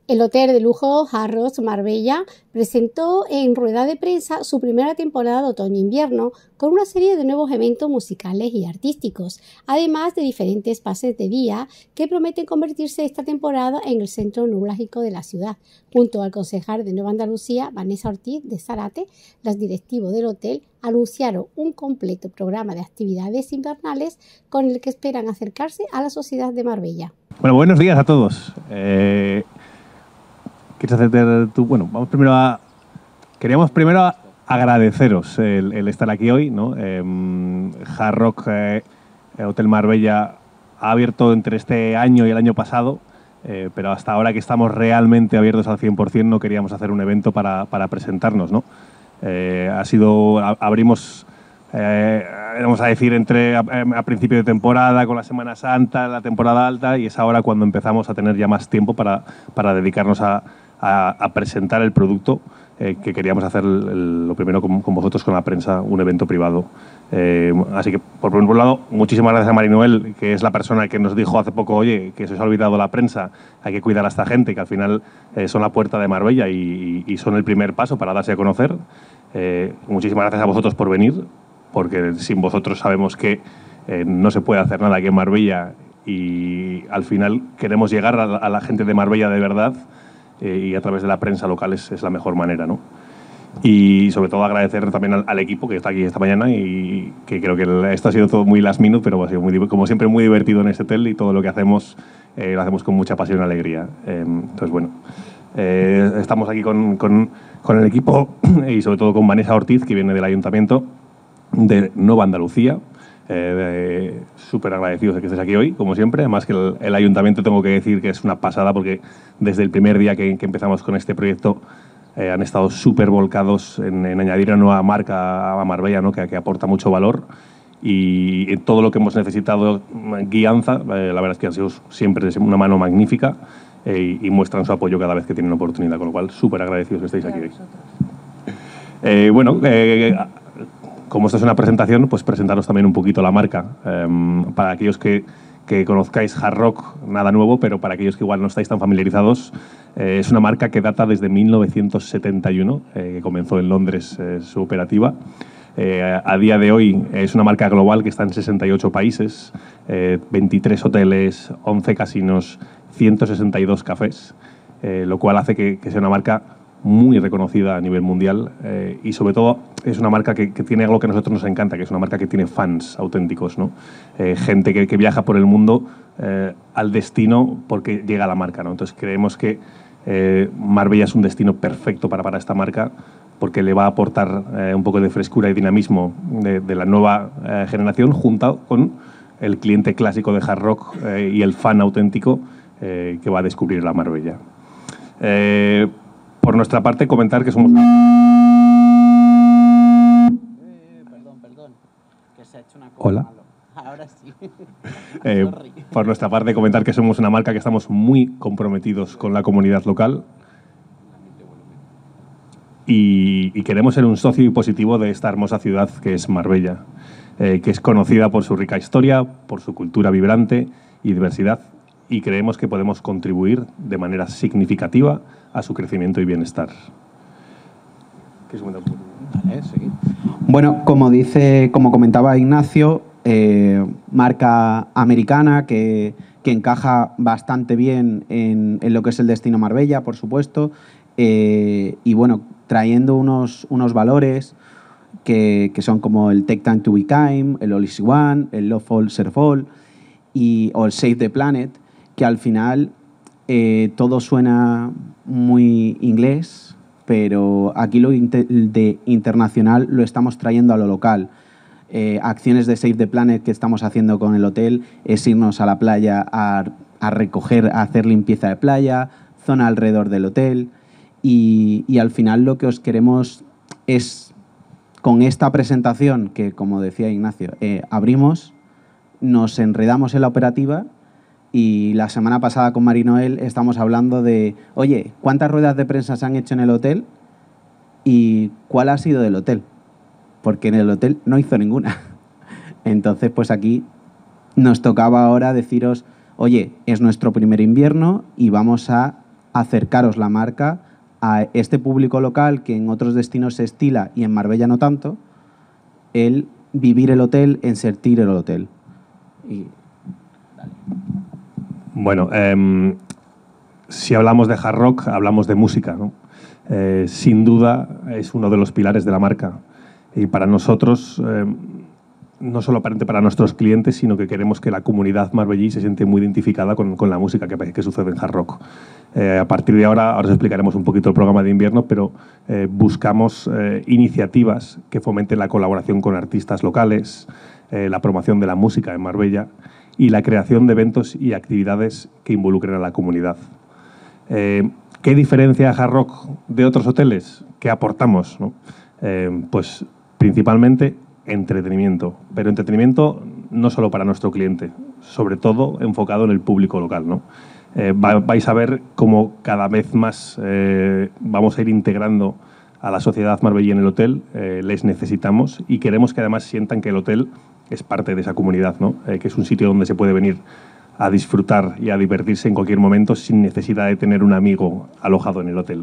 El hotel de lujo Harrods Marbella presentó en rueda de prensa su primera temporada de otoño-invierno con una serie de nuevos eventos musicales y artísticos, además de diferentes pases de día que prometen convertirse esta temporada en el centro neurálgico de la ciudad. Junto al concejal de Nueva Andalucía, Vanessa Ortiz de Zárate, los directivos del hotel anunciaron un completo programa de actividades invernales con el que esperan acercarse a la sociedad de Marbella. Bueno, buenos días a todos. ¿Quieres hacerte tú? Bueno, queríamos primero agradeceros el estar aquí hoy, ¿no? Hard Rock Hotel Marbella ha abierto entre este año y el año pasado, pero hasta ahora que estamos realmente abiertos al 100% no queríamos hacer un evento para presentarnos, ¿no? Abrimos, vamos a decir, a principio de temporada, con la Semana Santa, la temporada alta, y es ahora cuando empezamos a tener ya más tiempo para dedicarnos a presentar el producto que queríamos hacer lo primero con vosotros, con la prensa, un evento privado. Así que, por un lado, muchísimas gracias a Mari Noel, que es la persona que nos dijo hace poco, oye, que se os ha olvidado la prensa, hay que cuidar a esta gente, que al final son la puerta de Marbella y son el primer paso para darse a conocer. Muchísimas gracias a vosotros por venir, porque sin vosotros sabemos que no se puede hacer nada aquí en Marbella y al final queremos llegar a la gente de Marbella de verdad. Y a través de la prensa local es la mejor manera, ¿no? Y sobre todo agradecer también al equipo que está aquí esta mañana y que creo que esto ha sido todo muy last minute, pero ha sido como siempre muy divertido en este hotel y todo lo que hacemos lo hacemos con mucha pasión y alegría. Entonces, bueno, estamos aquí con el equipo y sobre todo con Vanessa Ortiz, que viene del Ayuntamiento de Nueva Andalucía. Súper agradecidos de que estés aquí hoy, como siempre. Además que el Ayuntamiento, tengo que decir que es una pasada, porque desde el primer día que empezamos con este proyecto han estado súper volcados en añadir una nueva marca a Marbella, ¿no? que aporta mucho valor, y en todo lo que hemos necesitado guianza, la verdad es que han sido siempre una mano magnífica y muestran su apoyo cada vez que tienen oportunidad, con lo cual súper agradecidos que estéis aquí hoy. Como esto es una presentación, pues presentaros también un poquito la marca. Para aquellos que conozcáis Hard Rock, nada nuevo, pero para aquellos que igual no estáis tan familiarizados, es una marca que data desde 1971, que comenzó en Londres su operativa. A día de hoy es una marca global que está en 68 países, 23 hoteles, 11 casinos, 162 cafés, lo cual hace que sea una marca muy reconocida a nivel mundial y sobre todo es una marca que tiene algo que a nosotros nos encanta, que es una marca que tiene fans auténticos, ¿no? Gente que viaja por el mundo al destino porque llega a la marca, ¿no? Entonces creemos que Marbella es un destino perfecto para esta marca, porque le va a aportar un poco de frescura y dinamismo de la nueva generación, junto con el cliente clásico de Hard Rock y el fan auténtico que va a descubrir la Marbella. Por nuestra parte, comentar que somos... Perdón, que se ha hecho una cosa. Hola. Malo. Ahora sí. Por nuestra parte, comentar que somos una marca que estamos muy comprometidos con la comunidad local y queremos ser un socio positivo de esta hermosa ciudad que es Marbella, que es conocida por su rica historia, por su cultura vibrante y diversidad, y creemos que podemos contribuir de manera significativa a su crecimiento y bienestar. Vale, sí. Bueno, como comentaba Ignacio, marca americana que encaja bastante bien en lo que es el destino Marbella, por supuesto, y bueno, trayendo unos valores que son como el Take Time to Be Kind, el All is One, el Love All, Serve All o el Save the Planet, que al final todo suena muy inglés, pero aquí lo de internacional lo estamos trayendo a lo local. Acciones de Save the Planet que estamos haciendo con el hotel es irnos a la playa a recoger, a hacer limpieza de playa, zona alrededor del hotel, y al final lo que os queremos es, con esta presentación que, como decía Ignacio, abrimos, nos enredamos en la operativa. Y la semana pasada con Mari Noel estamos hablando de, oye, ¿cuántas ruedas de prensa se han hecho en el hotel? ¿Y cuál ha sido del hotel? Porque en el hotel no hizo ninguna. Entonces, pues aquí nos tocaba ahora deciros, oye, es nuestro primer invierno y vamos a acercaros la marca a este público local que en otros destinos se estila y en Marbella no tanto, el vivir el hotel, en sentir el hotel. Bueno, si hablamos de hard rock, hablamos de música, ¿no? Sin duda es uno de los pilares de la marca. Y para nosotros, no solo para nuestros clientes, sino que queremos que la comunidad marbellí se siente muy identificada con la música que sucede en hard rock. A partir de ahora os explicaremos un poquito el programa de invierno, pero buscamos iniciativas que fomenten la colaboración con artistas locales, la promoción de la música en Marbella y la creación de eventos y actividades que involucren a la comunidad. ¿Qué diferencia a Hard Rock de otros hoteles? ¿Qué aportamos, ¿no? Pues principalmente entretenimiento, pero entretenimiento no solo para nuestro cliente, sobre todo enfocado en el público local, ¿no? Vais a ver cómo cada vez más vamos a ir integrando a la sociedad marbellí en el hotel, les necesitamos y queremos que además sientan que el hotel es parte de esa comunidad, ¿no? Que es un sitio donde se puede venir a disfrutar y a divertirse en cualquier momento sin necesidad de tener un amigo alojado en el hotel.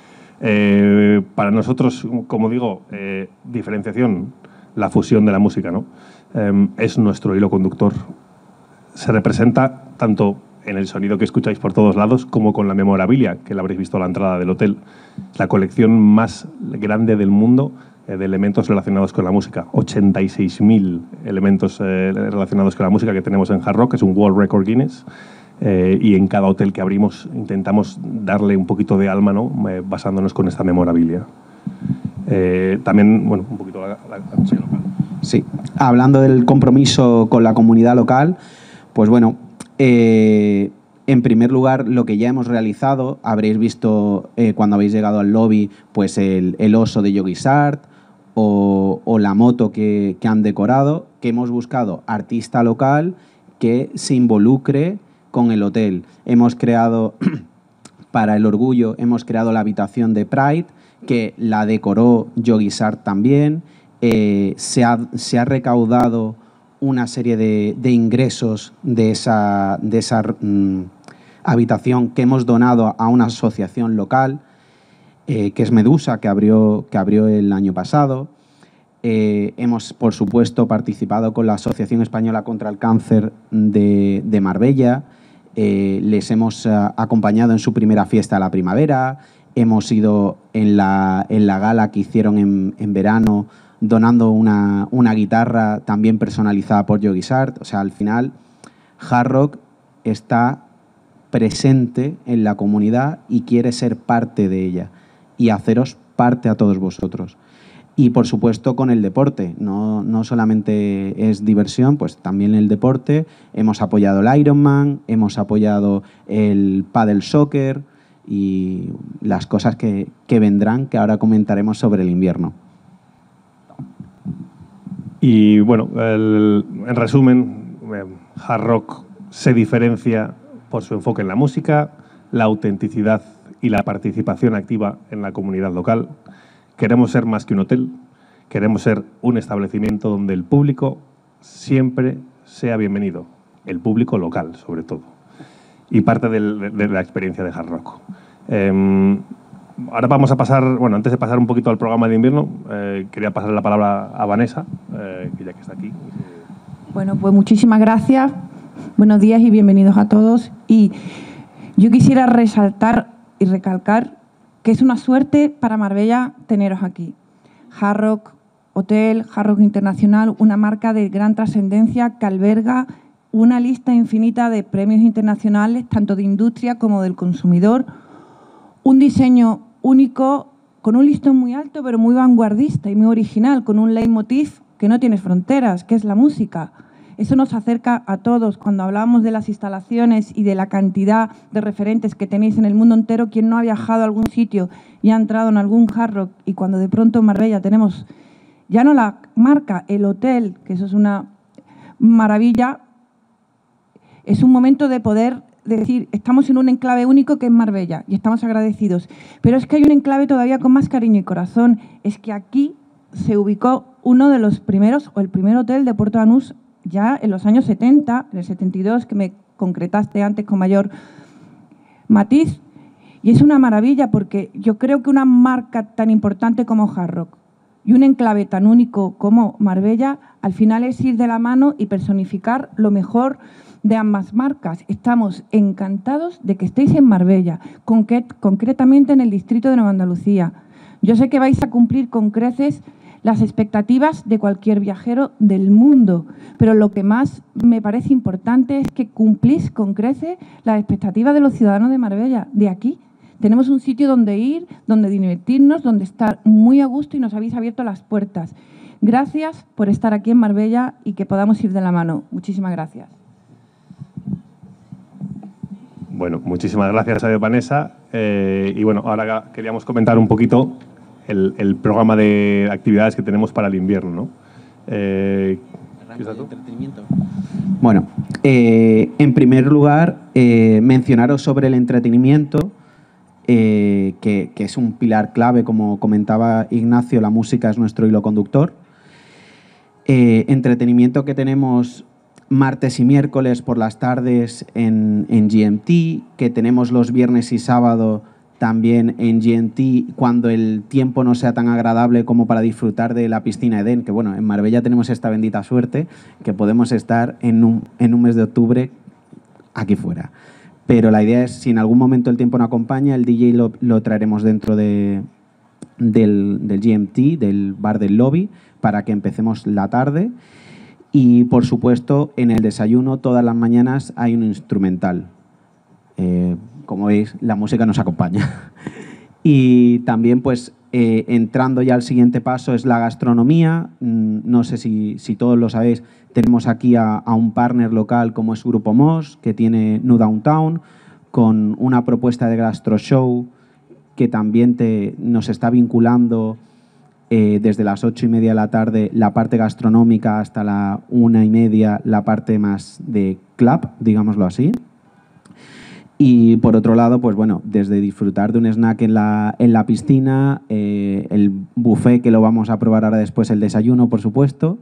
Para nosotros, como digo, diferenciación, la fusión de la música, ¿no? Es nuestro hilo conductor. Se representa tanto en el sonido que escucháis por todos lados como con la memorabilia, que la habréis visto a la entrada del hotel. La colección más grande del mundo de elementos relacionados con la música. 86.000 elementos relacionados con la música que tenemos en Hard Rock, es un World Record Guinness, y en cada hotel que abrimos intentamos darle un poquito de alma, ¿no? Basándonos con esta memorabilia. También, bueno, un poquito la música local. Sí, hablando del compromiso con la comunidad local, pues bueno, en primer lugar, lo que ya hemos realizado, habréis visto cuando habéis llegado al lobby, pues el oso de Yogi Sart o la moto que han decorado, que hemos buscado artista local que se involucre con el hotel. Hemos creado, para el orgullo, hemos creado la habitación de Pride, que la decoró Yogi Sart también. Se ha recaudado una serie de ingresos de esa habitación que hemos donado a una asociación local, que es Medusa, que abrió el año pasado. Hemos, por supuesto, participado con la Asociación Española contra el Cáncer de Marbella. Les hemos acompañado en su primera fiesta de la primavera. Hemos ido en la gala que hicieron en verano, donando una guitarra también personalizada por Yogi Sart. O sea, al final, Hard Rock está presente en la comunidad y quiere ser parte de ella y haceros parte a todos vosotros. Y, por supuesto, con el deporte. No solamente es diversión, pues también el deporte. Hemos apoyado el Ironman, hemos apoyado el paddle soccer y las cosas que vendrán, que ahora comentaremos sobre el invierno. Y bueno, en resumen, Hard Rock se diferencia por su enfoque en la música, la autenticidad y la participación activa en la comunidad local. Queremos ser más que un hotel, queremos ser un establecimiento donde el público siempre sea bienvenido, el público local sobre todo, y parte de la experiencia de Hard Rock. Ahora vamos a pasar, bueno, antes de pasar un poquito al programa de invierno, quería pasar la palabra a Vanessa, que ya que está aquí. Bueno, pues muchísimas gracias, buenos días y bienvenidos a todos. Y yo quisiera resaltar y recalcar que es una suerte para Marbella teneros aquí. Hard Rock Hotel, Hard Rock Internacional, una marca de gran trascendencia que alberga una lista infinita de premios internacionales, tanto de industria como del consumidor, un diseño único, con un listón muy alto, pero muy vanguardista y muy original, con un leitmotiv que no tiene fronteras, que es la música. Eso nos acerca a todos. Cuando hablamos de las instalaciones y de la cantidad de referentes que tenéis en el mundo entero, quien no ha viajado a algún sitio y ha entrado en algún Hard Rock, y cuando de pronto en Marbella tenemos ya no la marca, el hotel, que eso es una maravilla, es un momento de poder decir, estamos en un enclave único que es Marbella y estamos agradecidos. Pero es que hay un enclave todavía con más cariño y corazón. Es que aquí se ubicó uno de los primeros, o el primer hotel de Puerto Banús, ya en los años 70, en el 72, que me concretaste antes con mayor matiz. Y es una maravilla porque yo creo que una marca tan importante como Hard Rock y un enclave tan único como Marbella, al final es ir de la mano y personificar lo mejor de ambas marcas. Estamos encantados de que estéis en Marbella, concretamente en el distrito de Nueva Andalucía. Yo sé que vais a cumplir con creces las expectativas de cualquier viajero del mundo, pero lo que más me parece importante es que cumplís con creces las expectativas de los ciudadanos de Marbella, de aquí. Tenemos un sitio donde ir, donde divertirnos, donde estar muy a gusto y nos habéis abierto las puertas. Gracias por estar aquí en Marbella y que podamos ir de la mano. Muchísimas gracias. Bueno, muchísimas gracias a Vanessa. Y bueno, ahora queríamos comentar un poquito el programa de actividades que tenemos para el invierno, ¿no? Entretenimiento. Bueno, en primer lugar, mencionaros sobre el entretenimiento, que es un pilar clave, como comentaba Ignacio, la música es nuestro hilo conductor. Entretenimiento que tenemos martes y miércoles por las tardes en GMT, que tenemos los viernes y sábado también en GMT cuando el tiempo no sea tan agradable como para disfrutar de la piscina Edén, que bueno, en Marbella tenemos esta bendita suerte que podemos estar en un mes de octubre aquí fuera. Pero la idea es, si en algún momento el tiempo no acompaña, el DJ lo traeremos dentro del GMT, del bar del lobby, para que empecemos la tarde. Y, por supuesto, en el desayuno, todas las mañanas hay un instrumental. Como veis, la música nos acompaña. Y también, pues, entrando ya al siguiente paso, es la gastronomía. No sé si todos lo sabéis, tenemos aquí a un partner local como es Grupo Mos, que tiene New Downtown, con una propuesta de gastro show que también nos está vinculando desde las 8:30 de la tarde la parte gastronómica hasta la 1:30 la parte más de club, digámoslo así. Y por otro lado, pues bueno, desde disfrutar de un snack en la piscina, el buffet que lo vamos a probar ahora después, el desayuno, por supuesto,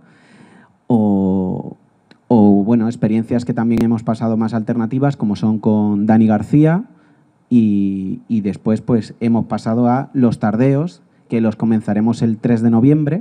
o bueno, experiencias que también hemos pasado más alternativas, como son con Dani García, y después pues hemos pasado a los tardeos, que los comenzaremos el 3 de noviembre,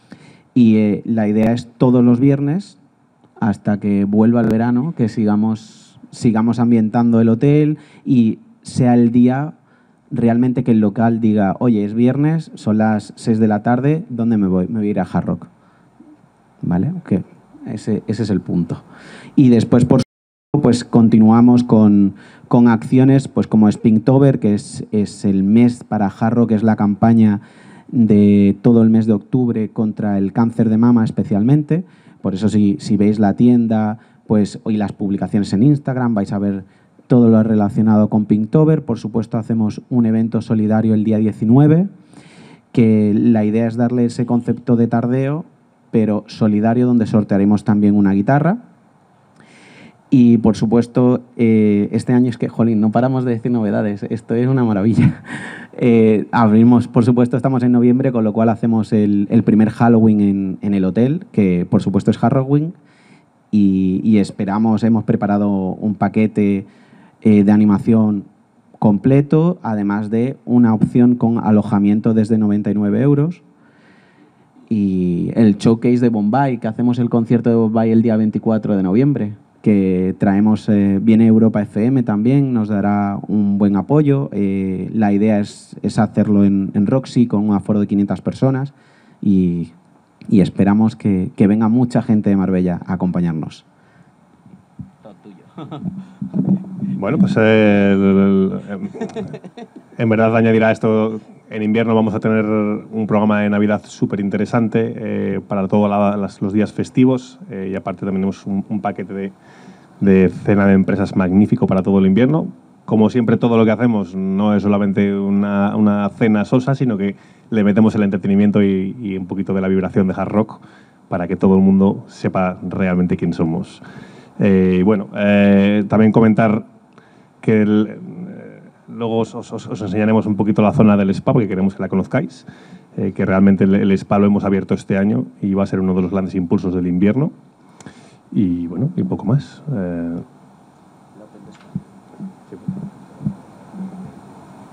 y la idea es todos los viernes, hasta que vuelva el verano, que sigamos ambientando el hotel y sea el día realmente que el local diga, oye, es viernes, son las 6 de la tarde, ¿dónde me voy? Me voy a ir a Hard Rock. ¿Vale? Okay. Ese es el punto. Y después, por supuesto, pues continuamos con acciones pues como Spinktober, que es el mes para Hard Rock, que es la campaña de todo el mes de octubre contra el cáncer de mama especialmente. Por eso si veis la tienda, pues hoy las publicaciones en Instagram, vais a ver todo lo relacionado con Pinktober. Por supuesto, hacemos un evento solidario el día 19, que la idea es darle ese concepto de tardeo, pero solidario, donde sortearemos también una guitarra. Y, por supuesto, este año es que, jolín, no paramos de decir novedades. Esto es una maravilla. Abrimos, por supuesto, estamos en noviembre, con lo cual hacemos el primer Halloween en el hotel, que, por supuesto, es Halloween. Y esperamos, hemos preparado un paquete de animación completo, además de una opción con alojamiento desde 99 €. Y el showcase de Bombay, que hacemos el concierto de Bombay el día 24 de noviembre, que traemos, viene Europa FM también, nos dará un buen apoyo. La idea es hacerlo en Roxy con un aforo de 500 personas y esperamos que venga mucha gente de Marbella a acompañarnos. Todo tuyo. Bueno, pues en verdad añadir a esto, en invierno vamos a tener un programa de Navidad súper interesante para todos los días festivos, y aparte también tenemos un paquete de cena de empresas magnífico para todo el invierno. Como siempre, todo lo que hacemos no es solamente una cena sosa, sino que le metemos el entretenimiento y un poquito de la vibración de Hard Rock para que todo el mundo sepa realmente quién somos. Y bueno, también comentar que luego os enseñaremos un poquito la zona del spa, porque queremos que la conozcáis, que realmente el spa lo hemos abierto este año y va a ser uno de los grandes impulsos del invierno. Y bueno, y poco más.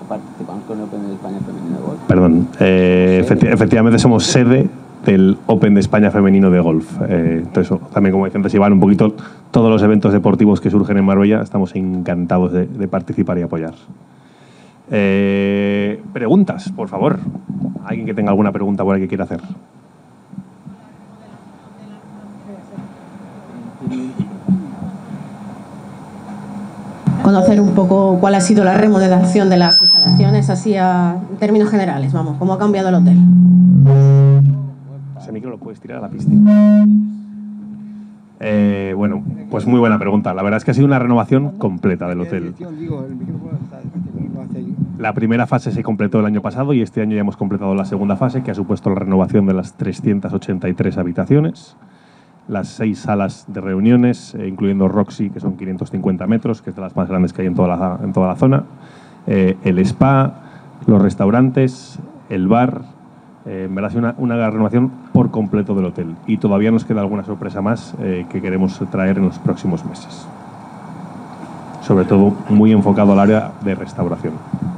Participamos con el Open de España Femenino de Golf. Perdón, efectivamente somos sede del Open de España Femenino de Golf. Entonces, también, como decía antes, Iván, un poquito todos los eventos deportivos que surgen en Marbella, estamos encantados de participar y apoyar. Preguntas, por favor. ¿Alguien que tenga alguna pregunta por ahí que quiera hacer? Conocer un poco cuál ha sido la remodelación de las instalaciones, así en términos generales, vamos, cómo ha cambiado el hotel. Ese micro lo puedes tirar a la pista. Bueno, pues muy buena pregunta. La verdad es que ha sido una renovación completa del hotel. La primera fase se completó el año pasado y este año ya hemos completado la segunda fase, que ha supuesto la renovación de las 383 habitaciones, las 6 salas de reuniones, incluyendo Roxy, que son 550 metros, que es de las más grandes que hay en toda la zona, el spa, los restaurantes, el bar. En verdad ha sido una renovación por completo del hotel y todavía nos queda alguna sorpresa más que queremos traer en los próximos meses. Sobre todo muy enfocado al área de restauración.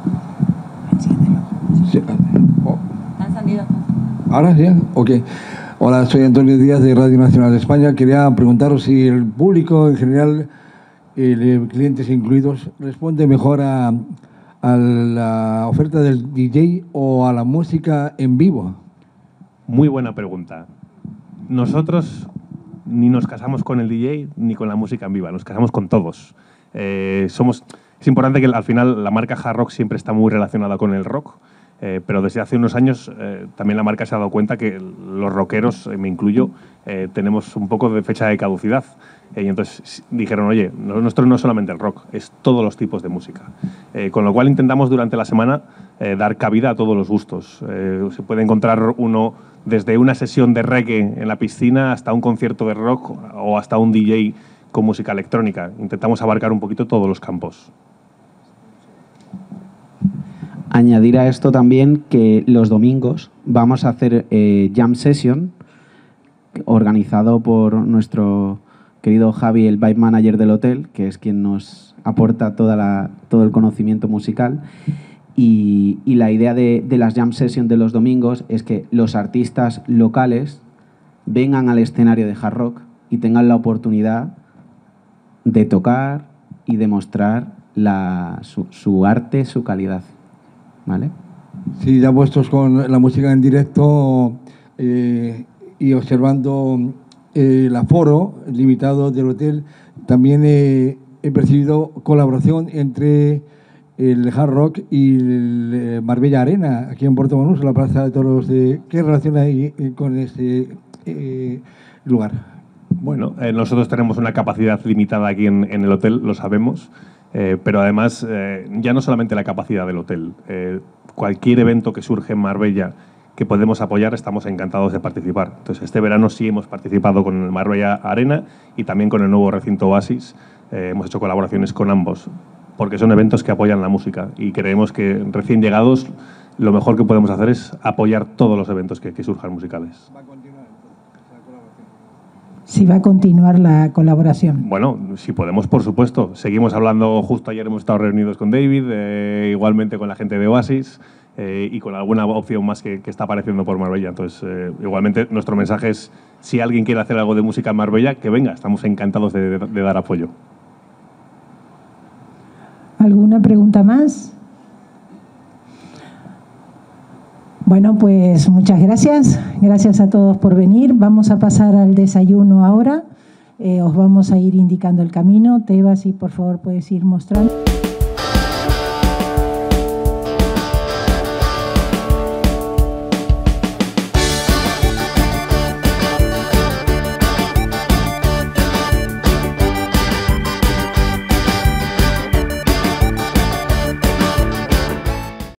Sí. ¿Está encendido? ¿Ahora sí? Ok. Hola, soy Antonio Díaz de Radio Nacional de España. Quería preguntaros si el público en general, clientes incluidos, responde mejor a la oferta del DJ o a la música en vivo. Muy buena pregunta. Nosotros ni nos casamos con el DJ ni con la música en vivo, nos casamos con todos. Es importante que al final la marca Hard Rock siempre está muy relacionada con el rock. Pero desde hace unos años también la marca se ha dado cuenta que los rockeros, me incluyo, tenemos un poco de fecha de caducidad. Y entonces dijeron, oye, nuestro no es solamente el rock, es todos los tipos de música. Con lo cual intentamos durante la semana dar cabida a todos los gustos. Se puede encontrar uno desde una sesión de reggae en la piscina hasta un concierto de rock o hasta un DJ con música electrónica. Intentamos abarcar un poquito todos los campos. Añadir a esto también que los domingos vamos a hacer Jam Session, organizado por nuestro querido Javi, el vibe manager del hotel, que es quien nos aporta todo el conocimiento musical. Y la idea de las Jam Session de los domingos es que los artistas locales vengan al escenario de Hard Rock y tengan la oportunidad de tocar y demostrar su arte, su calidad. ¿Vale? Sí, ya puestos con la música en directo y observando el aforo limitado del hotel, también he percibido colaboración entre el Hard Rock y el Marbella Arena, aquí en Puerto Banús, la Plaza de Toros. ¿Qué relación hay con este lugar? Bueno, nosotros tenemos una capacidad limitada aquí en el hotel, lo sabemos. Pero además, ya no solamente la capacidad del hotel, cualquier evento que surge en Marbella que podemos apoyar, estamos encantados de participar. Entonces, este verano sí hemos participado con el Marbella Arena y también con el nuevo recinto Oasis. Hemos hecho colaboraciones con ambos, porque son eventos que apoyan la música y creemos que recién llegados lo mejor que podemos hacer es apoyar todos los eventos que surjan musicales. Si va a continuar la colaboración. Bueno, si podemos, por supuesto. Seguimos hablando, justo ayer hemos estado reunidos con David, igualmente con la gente de Oasis y con alguna opción más que está apareciendo por Marbella. Entonces, igualmente, nuestro mensaje es, si alguien quiere hacer algo de música en Marbella, que venga, estamos encantados de dar apoyo. ¿Alguna pregunta más? Bueno, pues muchas gracias. Gracias a todos por venir. Vamos a pasar al desayuno ahora. Os vamos a ir indicando el camino. Teba, si por favor puedes ir mostrando.